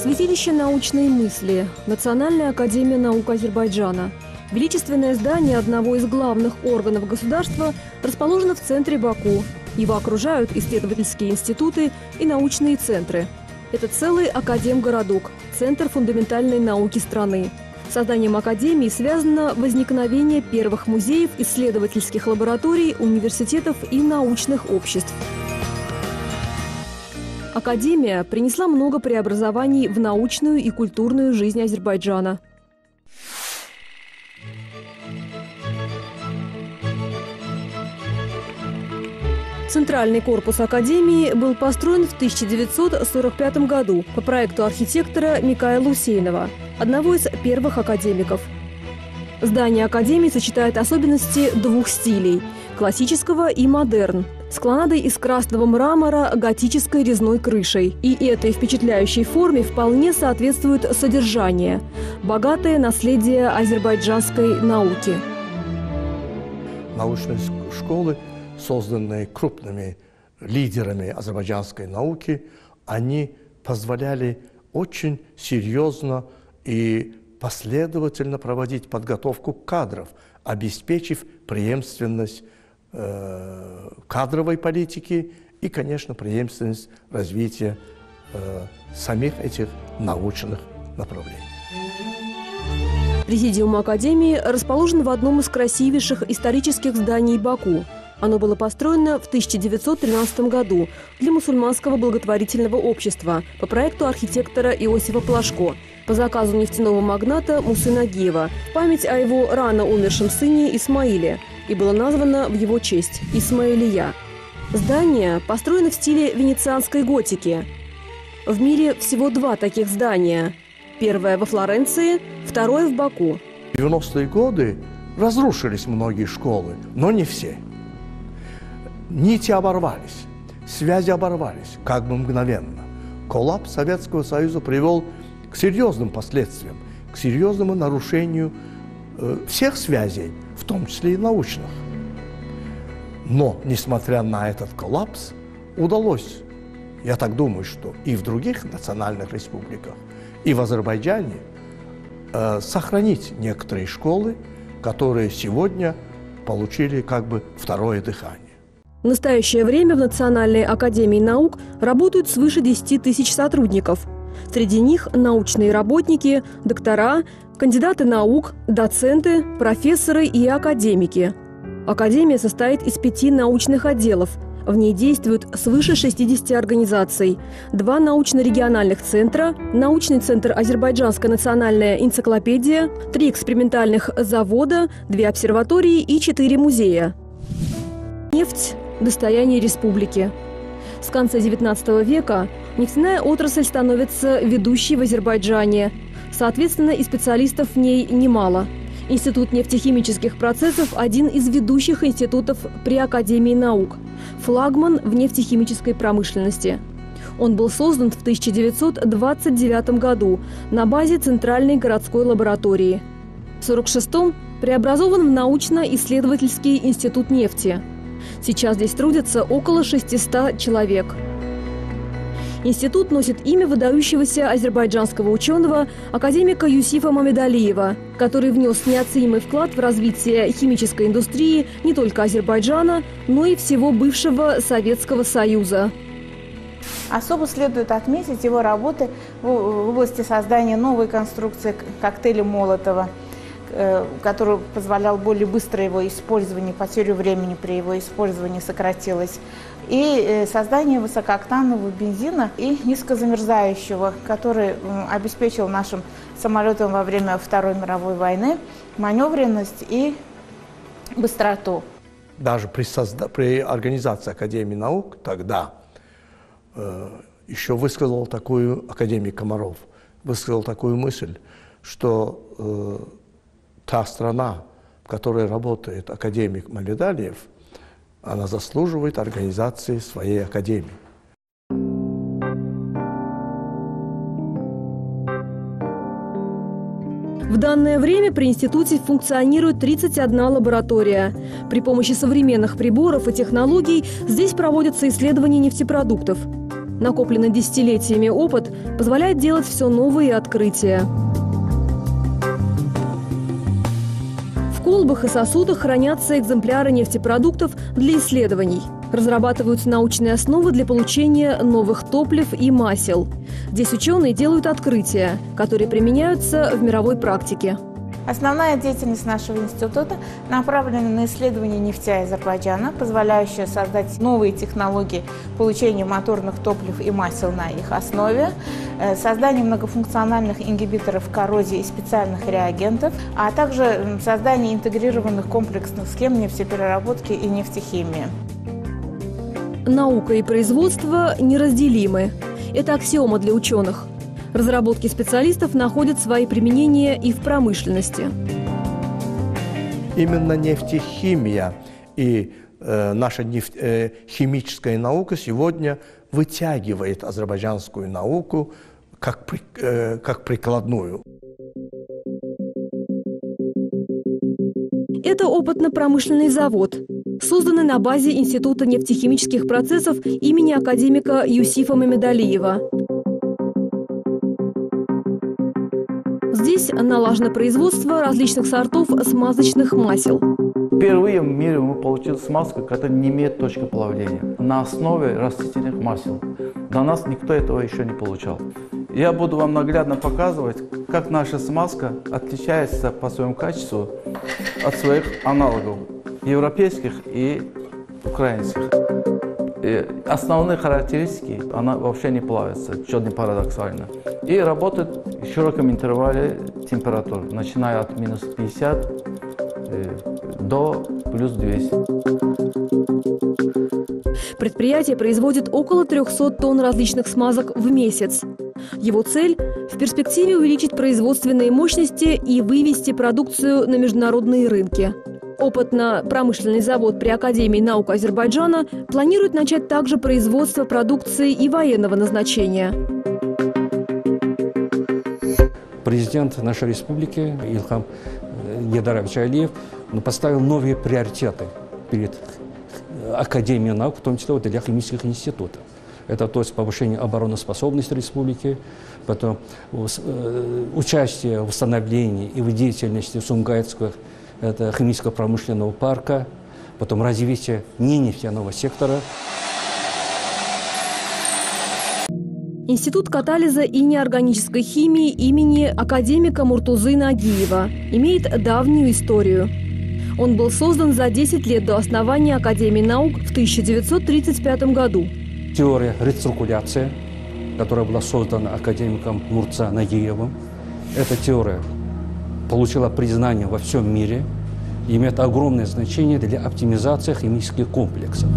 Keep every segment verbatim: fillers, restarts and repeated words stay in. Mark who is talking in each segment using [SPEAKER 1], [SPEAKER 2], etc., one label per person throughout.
[SPEAKER 1] Святилище научной мысли, Национальная академия наук Азербайджана. Величественное здание одного из главных органов государства расположено в центре Баку. Его окружают исследовательские институты и научные центры. Это целый академгородок, центр фундаментальной науки страны. С созданием академии связано возникновение первых музеев, исследовательских лабораторий, университетов и научных обществ. Академия принесла много преобразований в научную и культурную жизнь Азербайджана. Центральный корпус Академии был построен в тысяча девятьсот сорок пятом году по проекту архитектора Микаэла Усейнова, одного из первых академиков. Здание Академии сочетает особенности двух стилей – классического и модерн, с колоннадой из красного мрамора, готической резной крышей. И этой впечатляющей форме вполне соответствует содержание – богатое наследие азербайджанской науки.
[SPEAKER 2] Научные школы, созданные крупными лидерами азербайджанской науки, они позволяли очень серьезно и последовательно проводить подготовку кадров, обеспечив преемственность э, кадровой политики и, конечно, преемственность развития э, самих этих научных направлений.
[SPEAKER 1] Президиум Академии расположен в одном из красивейших исторических зданий Баку. Оно было построено в тысяча девятьсот тринадцатом году для мусульманского благотворительного общества по проекту архитектора Иосифа Плашко по заказу нефтяного магната Мусы Нагиева в память о его рано умершем сыне Исмаиле и было названо в его честь – Исмаилия. Здание построено в стиле венецианской готики. В мире всего два таких здания. Первое во Флоренции, второе в Баку.
[SPEAKER 2] В девяностые годы разрушились многие школы, но не все. Нити оборвались, связи оборвались, как бы мгновенно. Коллапс Советского Союза привел к серьезным последствиям, к серьезному нарушению э, всех связей, в том числе и научных. Но, несмотря на этот коллапс, удалось, я так думаю, что и в других национальных республиках, и в Азербайджане э, сохранить некоторые школы, которые сегодня получили как бы второе дыхание.
[SPEAKER 1] В настоящее время в Национальной академии наук работают свыше десяти тысяч сотрудников. Среди них научные работники, доктора, кандидаты наук, доценты, профессоры и академики. Академия состоит из пяти научных отделов. В ней действуют свыше шестидесяти организаций. Два научно-региональных центра, научный центр «Азербайджанская национальная энциклопедия», три экспериментальных завода, две обсерватории и четыре музея. Нефть – достояние республики. С конца девятнадцатого века нефтяная отрасль становится ведущей в Азербайджане. Соответственно, и специалистов в ней немало. Институт нефтехимических процессов – один из ведущих институтов при Академии наук. Флагман в нефтехимической промышленности. Он был создан в тысяча девятьсот двадцать девятом году на базе Центральной городской лаборатории. В сорок шестом преобразован в научно-исследовательский институт нефти. Сейчас здесь трудятся около шестисот человек. Институт носит имя выдающегося азербайджанского ученого академика Юсифа Мамедалиева, который внес неоценимый вклад в развитие химической индустрии не только Азербайджана, но и всего бывшего Советского Союза.
[SPEAKER 3] Особо следует отметить его работы в области создания новой конструкции коктейля Молотова, который позволял более быстрое его использование, потерю времени при его использовании сократилась, и создание высокооктанового бензина и низкозамерзающего, который обеспечил нашим самолетам во время Второй мировой войны маневренность и быстроту.
[SPEAKER 2] Даже при, созда... при организации Академии наук тогда э, еще высказал такую, академик Комаров, высказал такую мысль, что э, та страна, в которой работает академик Мамедалиев, она заслуживает организации своей академии.
[SPEAKER 1] В данное время при институте функционирует тридцать одна лаборатория. При помощи современных приборов и технологий здесь проводятся исследования нефтепродуктов. Накопленный десятилетиями опыт позволяет делать все новые открытия. В колбах и сосудах хранятся экземпляры нефтепродуктов для исследований. Разрабатываются научные основы для получения новых топлив и масел. Здесь ученые делают открытия, которые применяются в мировой практике.
[SPEAKER 3] Основная деятельность нашего института направлена на исследование нефти Азербайджана, позволяющее создать новые технологии получения моторных топлив и масел на их основе, создание многофункциональных ингибиторов коррозии и специальных реагентов, а также создание интегрированных комплексных схем нефтепереработки и нефтехимии.
[SPEAKER 1] Наука и производство неразделимы. Это аксиома для ученых. Разработки специалистов находят свои применения и в промышленности.
[SPEAKER 2] Именно нефтехимия и э, наша нефть, э, химическая наука сегодня вытягивает азербайджанскую науку как, при, э, как прикладную.
[SPEAKER 1] Это опытно-промышленный завод, созданный на базе Института нефтехимических процессов имени академика Юсифа Мамедалиева. Здесь налажено производство различных сортов смазочных масел.
[SPEAKER 4] Впервые в мире мы получили смазку, которая не имеет точки плавления, на основе растительных масел. До нас никто этого еще не получал. Я буду вам наглядно показывать, как наша смазка отличается по своему качеству от своих аналогов, европейских и украинских. И основные характеристики, она вообще не плавится, что не парадоксально. И работает в широком интервале температур, начиная от минус пятидесяти до плюс двухсот.
[SPEAKER 1] Предприятие производит около трёхсот тонн различных смазок в месяц. Его цель – в перспективе увеличить производственные мощности и вывести продукцию на международные рынки. Опытно-промышленный завод при Академии наук Азербайджана планирует начать также производство продукции и военного назначения.
[SPEAKER 5] Президент нашей республики Ильхам Гейдарович Алиев поставил новые приоритеты перед Академией наук, в том числе для химических институтов. Это то есть повышение обороноспособности республики, потом участие в восстановлении и в деятельности Сумгайтского это химическо-промышленного парка, потом развитие ненефтяного сектора.
[SPEAKER 1] Институт катализа и неорганической химии имени академика Муртузы Нагиева имеет давнюю историю. Он был создан за десять лет до основания Академии наук в тысяча девятьсот тридцать пятом году.
[SPEAKER 5] Теория рециркуляции, которая была создана академиком Муртуза Нагиевым, эта теория получила признание во всем мире и имеет огромное значение для оптимизации химических комплексов.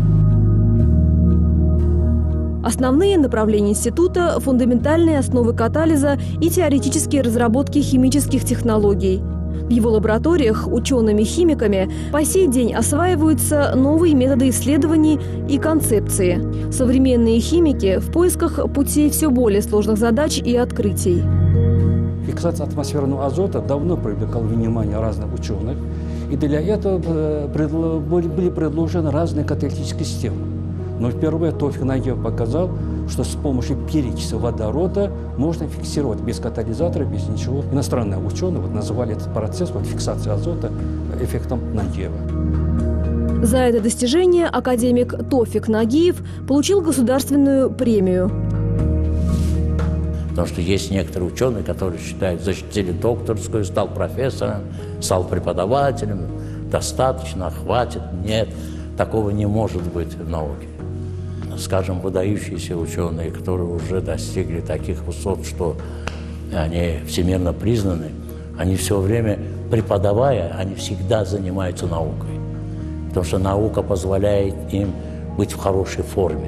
[SPEAKER 1] Основные направления института – фундаментальные основы катализа и теоретические разработки химических технологий. В его лабораториях учеными-химиками по сей день осваиваются новые методы исследований и концепции. Современные химики в поисках путей все более сложных задач и открытий.
[SPEAKER 5] Фиксация атмосферного азота давно привлекала внимание разных ученых, и для этого были предложены разные каталитические системы. Но впервые Тофик Нагиев показал, что с помощью перекиси водорода можно фиксировать без катализатора, без ничего. Иностранные ученые вот называли этот процесс вот, фиксации азота эффектом Нагиева.
[SPEAKER 1] За это достижение академик Тофик Нагиев получил государственную премию.
[SPEAKER 6] Потому что есть некоторые ученые, которые считают, защитили докторскую, стал профессором, стал преподавателем, достаточно, хватит. Нет, такого не может быть в науке. Скажем, выдающиеся ученые, которые уже достигли таких высот, что они всемирно признаны, они все время, преподавая, они всегда занимаются наукой. Потому что наука позволяет им быть в хорошей форме.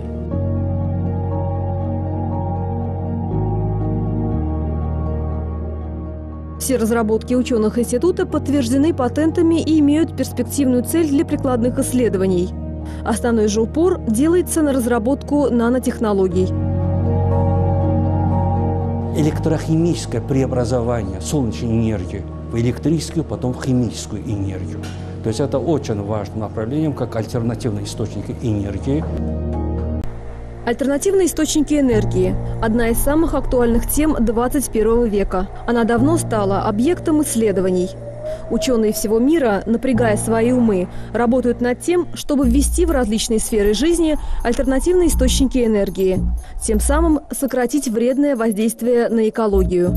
[SPEAKER 1] Все разработки ученых института подтверждены патентами и имеют перспективную цель для прикладных исследований. Основной же упор делается на разработку нанотехнологий.
[SPEAKER 5] Электрохимическое преобразование солнечной энергии в электрическую, потом в химическую энергию. То есть это очень важным направлением, как альтернативный источник энергии.
[SPEAKER 1] Альтернативные источники энергии – одна из самых актуальных тем двадцать первого века. Она давно стала объектом исследований. Ученые всего мира, напрягая свои умы, работают над тем, чтобы ввести в различные сферы жизни альтернативные источники энергии, тем самым сократить вредное воздействие на экологию.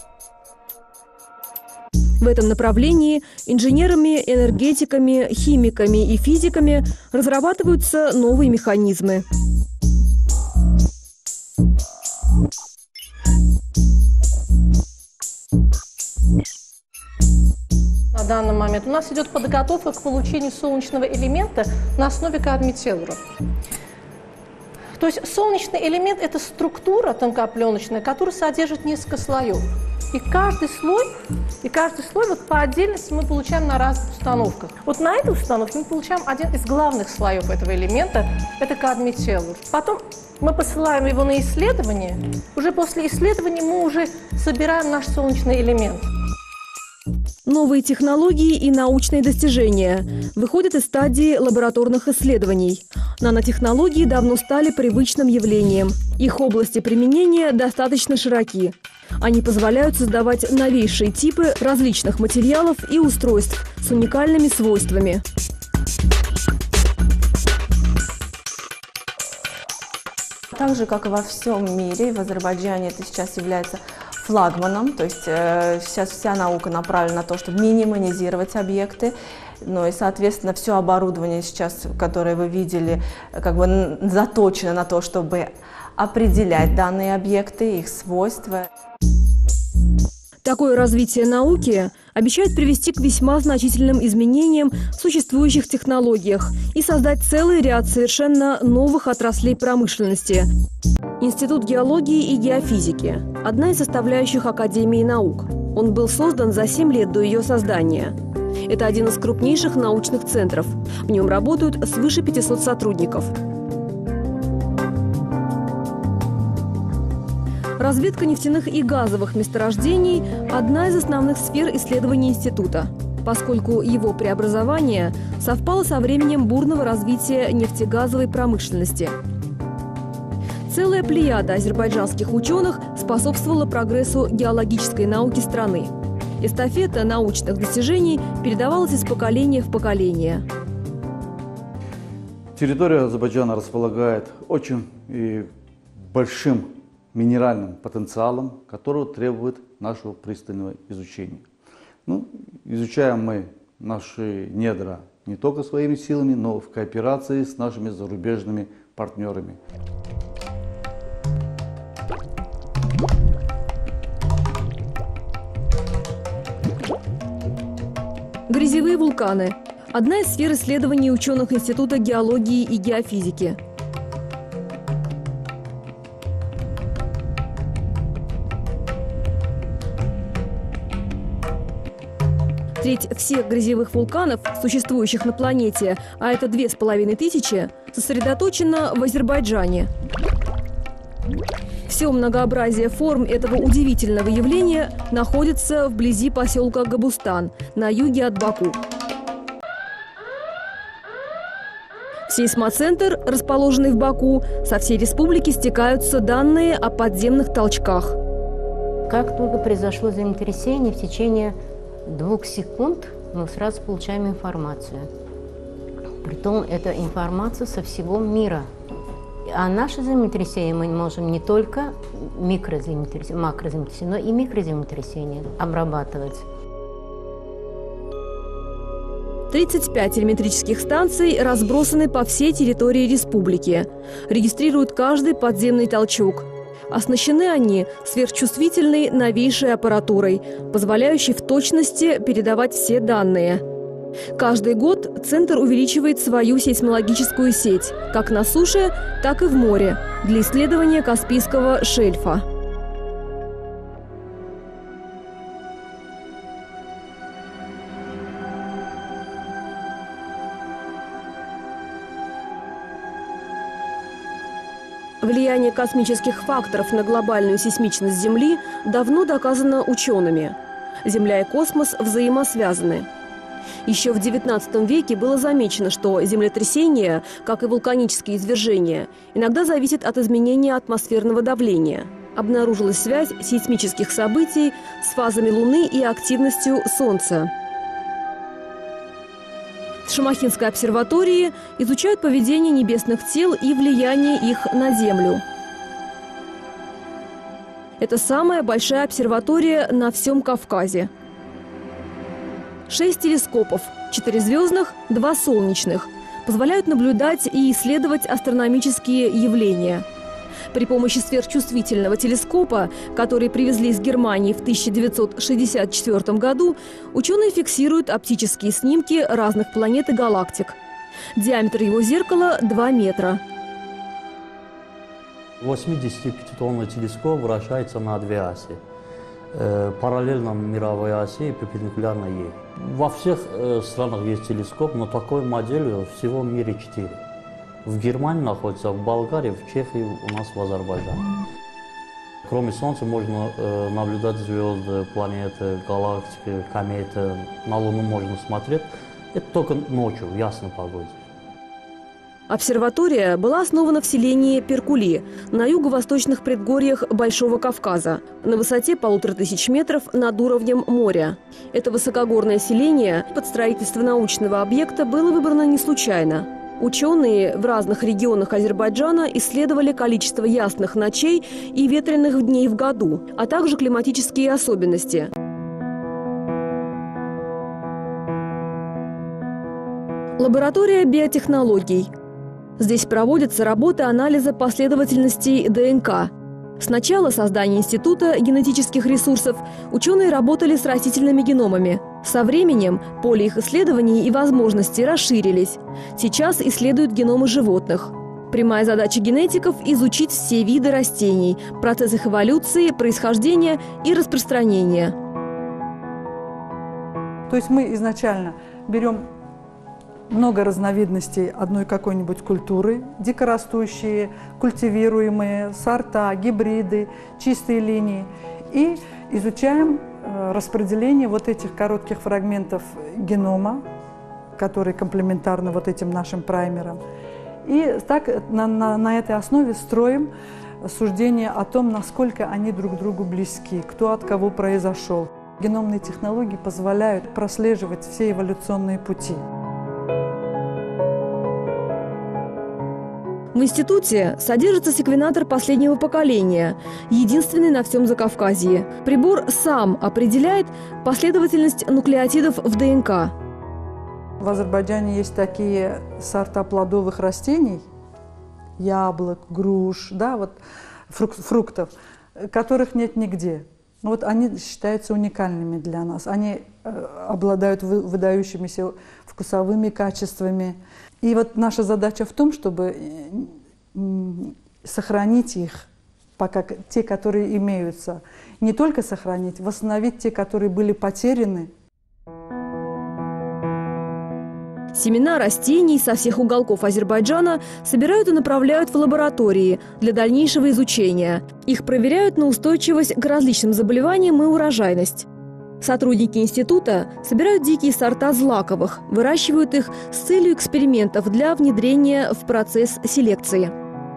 [SPEAKER 1] В этом направлении инженерами, энергетиками, химиками и физиками разрабатываются новые механизмы.
[SPEAKER 7] На данный момент у нас идет подготовка к получению солнечного элемента на основе кадмий-теллура. То есть солнечный элемент – это структура тонкопленочная, которая содержит несколько слоев. И каждый слой, и каждый слой вот по отдельности мы получаем на разных установках. Вот на этой установке мы получаем один из главных слоев этого элемента – это кадмий-теллур. Потом мы посылаем его на исследование. Уже после исследования мы уже собираем наш солнечный элемент.
[SPEAKER 1] Новые технологии и научные достижения выходят из стадии лабораторных исследований. Нанотехнологии давно стали привычным явлением. Их области применения достаточно широки. Они позволяют создавать новейшие типы различных материалов и устройств с уникальными свойствами.
[SPEAKER 8] Так же, как и во всем мире, в Азербайджане это сейчас является флагманом, то есть э, сейчас вся наука направлена на то, чтобы минимизировать объекты, ну и, соответственно, все оборудование сейчас, которое вы видели, как бы заточено на то, чтобы определять данные объекты, их свойства.
[SPEAKER 1] Такое развитие науки обещает привести к весьма значительным изменениям в существующих технологиях и создать целый ряд совершенно новых отраслей промышленности. Институт геологии и геофизики – одна из составляющих Академии наук. Он был создан за семь лет до ее создания. Это один из крупнейших научных центров. В нем работают свыше пятисот сотрудников. Разведка нефтяных и газовых месторождений – одна из основных сфер исследований института, поскольку его преобразование совпало со временем бурного развития нефтегазовой промышленности. Целая плеяда азербайджанских ученых способствовала прогрессу геологической науки страны. Эстафета научных достижений передавалась из поколения в поколение.
[SPEAKER 4] Территория Азербайджана располагает очень и большим минеральным потенциалом, который требует нашего пристального изучения. Ну, изучаем мы наши недра не только своими силами, но и в кооперации с нашими зарубежными партнерами.
[SPEAKER 1] Грязевые вулканы – одна из сфер исследований ученых Института геологии и геофизики. Треть всех грязевых вулканов, существующих на планете, а это две с половиной тысячи, сосредоточена в Азербайджане. Все многообразие форм этого удивительного явления находится вблизи поселка Габустан, на юге от Баку. В сейсмоцентр, расположенный в Баку, со всей республики стекаются данные о подземных толчках.
[SPEAKER 9] Как только произошло землетрясение, в течение двух секунд мы сразу получаем информацию. Притом это информация со всего мира. А наше землетрясение мы можем не только микроземлетрясение, макроземлетрясение, но и микроземлетрясение обрабатывать.
[SPEAKER 1] тридцать пять телеметрических станций разбросаны по всей территории республики. Регистрируют каждый подземный толчок. Оснащены они сверхчувствительной новейшей аппаратурой, позволяющей в точности передавать все данные. Каждый год Центр увеличивает свою сейсмологическую сеть, как на суше, так и в море, для исследования Каспийского шельфа. Влияние космических факторов на глобальную сейсмичность Земли давно доказано учеными. Земля и космос взаимосвязаны. Еще в девятнадцатом веке было замечено, что землетрясения, как и вулканические извержения, иногда зависят от изменения атмосферного давления. Обнаружилась связь сейсмических событий с фазами Луны и активностью Солнца. В Шамахинской обсерватории изучают поведение небесных тел и влияние их на Землю. Это самая большая обсерватория на всем Кавказе. Шесть телескопов, четыре звездных, два солнечных, позволяют наблюдать и исследовать астрономические явления. При помощи сверхчувствительного телескопа, который привезли из Германии в тысяча девятьсот шестьдесят четвёртом году, ученые фиксируют оптические снимки разных планет и галактик. Диаметр его зеркала – два метра.
[SPEAKER 10] восьмидесятипятитонный телескоп вращается на две оси. Э, параллельно мировой оси и перпендикулярно ей. Во всех э, странах есть телескоп, но такой модели всего в мире четыре. В Германии находится, в Болгарии, в Чехии, у нас в Азербайджане. Кроме Солнца можно э, наблюдать звезды, планеты, галактики, кометы. На Луну можно смотреть. Это только ночью, в ясной погоде.
[SPEAKER 1] Обсерватория была основана в селении Перкули на юго-восточных предгорьях Большого Кавказа, на высоте полутора тысяч метров над уровнем моря. Это высокогорное селение под строительство научного объекта было выбрано не случайно. Ученые в разных регионах Азербайджана исследовали количество ясных ночей и ветреных дней в году, а также климатические особенности. Лаборатория биотехнологий. Здесь проводятся работы анализа последовательностей ДНК. С начала создания Института генетических ресурсов ученые работали с растительными геномами. Со временем поле их исследований и возможностей расширились. Сейчас исследуют геномы животных. Прямая задача генетиков – изучить все виды растений, процесс их эволюции, происхождения и распространения.
[SPEAKER 11] То есть мы изначально берем много разновидностей одной какой-нибудь культуры, дикорастущие, культивируемые, сорта, гибриды, чистые линии, и изучаем распределение вот этих коротких фрагментов генома, которые комплементарны вот этим нашим праймерам. И так на, на, на этой основе строим суждение о том, насколько они друг другу близки, кто от кого произошел. Геномные технологии позволяют прослеживать все эволюционные пути.
[SPEAKER 1] В институте содержится секвенатор последнего поколения, единственный на всем Закавказье. Прибор сам определяет последовательность нуклеотидов в ДНК.
[SPEAKER 11] В Азербайджане есть такие сорта плодовых растений, яблок, груш, да, вот, фруктов, которых нет нигде. Вот они считаются уникальными для нас. Они обладают выдающимися вкусовыми качествами. И вот наша задача в том, чтобы сохранить их, пока те, которые имеются, не только сохранить, восстановить те, которые были потеряны.
[SPEAKER 1] Семена растений со всех уголков Азербайджана собирают и направляют в лаборатории для дальнейшего изучения. Их проверяют на устойчивость к различным заболеваниям и урожайность. Сотрудники института собирают дикие сорта злаковых, выращивают их с целью экспериментов для внедрения в процесс селекции.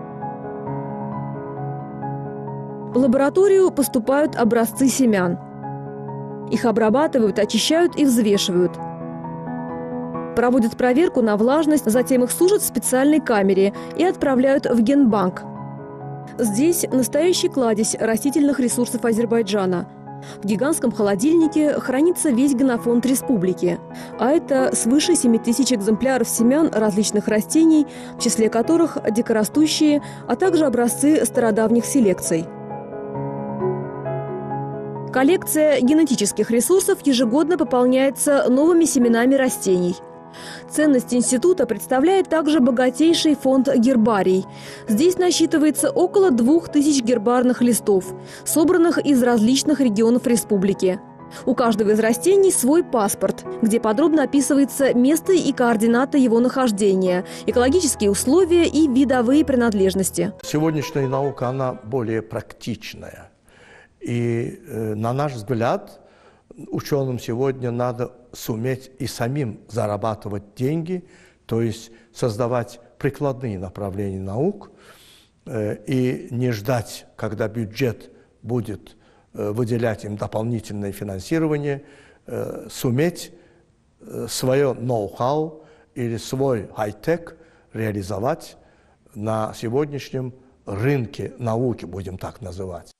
[SPEAKER 1] В лабораторию поступают образцы семян. Их обрабатывают, очищают и взвешивают. Проводят проверку на влажность, затем их сушат в специальной камере и отправляют в генбанк. Здесь настоящий кладезь растительных ресурсов Азербайджана. В гигантском холодильнике хранится весь генофонд республики. А это свыше семи тысяч экземпляров семян различных растений, в числе которых дикорастущие, а также образцы стародавних селекций. Коллекция генетических ресурсов ежегодно пополняется новыми семенами растений. Ценность института представляет также богатейший фонд гербарий. Здесь насчитывается около двух тысяч гербарных листов, собранных из различных регионов республики. У каждого из растений свой паспорт, где подробно описывается место и координаты его нахождения, экологические условия и видовые принадлежности.
[SPEAKER 2] Сегодняшняя наука, она более практичная. И, э, на наш взгляд, ученым сегодня надо суметь и самим зарабатывать деньги, то есть создавать прикладные направления наук и не ждать, когда бюджет будет выделять им дополнительное финансирование, суметь свое ноу-хау или свой хай-тек реализовать на сегодняшнем рынке науки, будем так называть.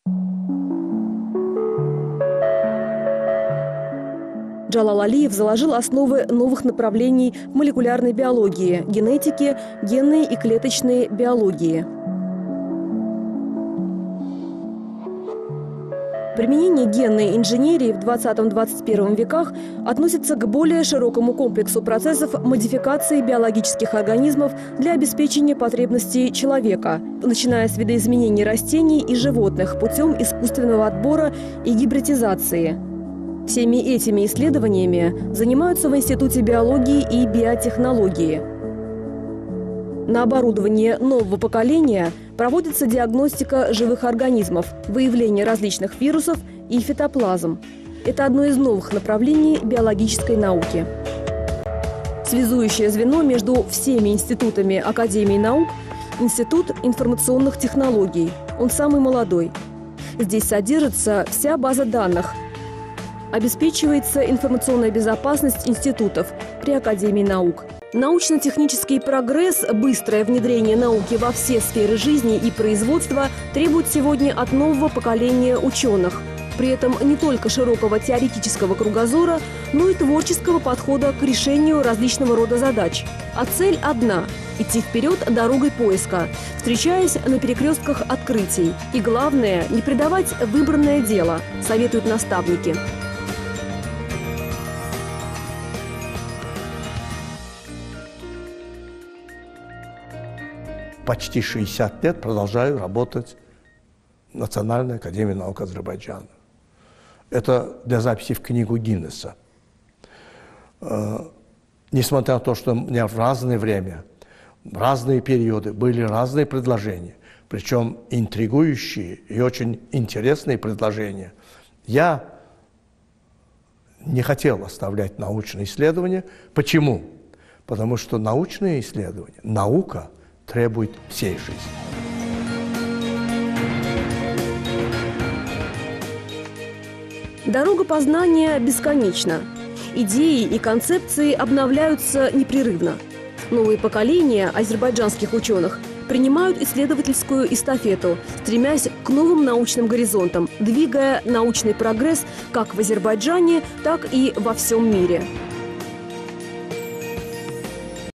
[SPEAKER 1] Джалал Алиев заложил основы новых направлений в молекулярной биологии, генетике, генной и клеточной биологии. Применение генной инженерии в двадцатом-двадцать первом веках относится к более широкому комплексу процессов модификации биологических организмов для обеспечения потребностей человека, начиная с видоизменений растений и животных путем искусственного отбора и гибридизации. Всеми этими исследованиями занимаются в Институте биологии и биотехнологии. На оборудовании нового поколения проводится диагностика живых организмов, выявление различных вирусов и фитоплазм. Это одно из новых направлений биологической науки. Связующее звено между всеми институтами Академии наук – Институт информационных технологий. Он самый молодой. Здесь содержится вся база данных. Обеспечивается информационная безопасность институтов при Академии наук. Научно-технический прогресс, быстрое внедрение науки во все сферы жизни и производства требует сегодня от нового поколения ученых. При этом не только широкого теоретического кругозора, но и творческого подхода к решению различного рода задач. А цель одна – идти вперед дорогой поиска, встречаясь на перекрестках открытий. И главное – не предавать выбранное дело, советуют наставники.
[SPEAKER 2] Почти шестьдесят лет продолжаю работать в Национальной академии наук Азербайджана. Это для записи в книгу Гиннесса. Несмотря на то, что у меня в разное время, в разные периоды были разные предложения, причем интригующие и очень интересные предложения, я не хотел оставлять научные исследования. Почему? Потому что научные исследования, наука требует всей жизни.
[SPEAKER 1] Дорога познания бесконечна. Идеи и концепции обновляются непрерывно. Новые поколения азербайджанских ученых принимают исследовательскую эстафету, стремясь к новым научным горизонтам, двигая научный прогресс как в Азербайджане, так и во всем мире.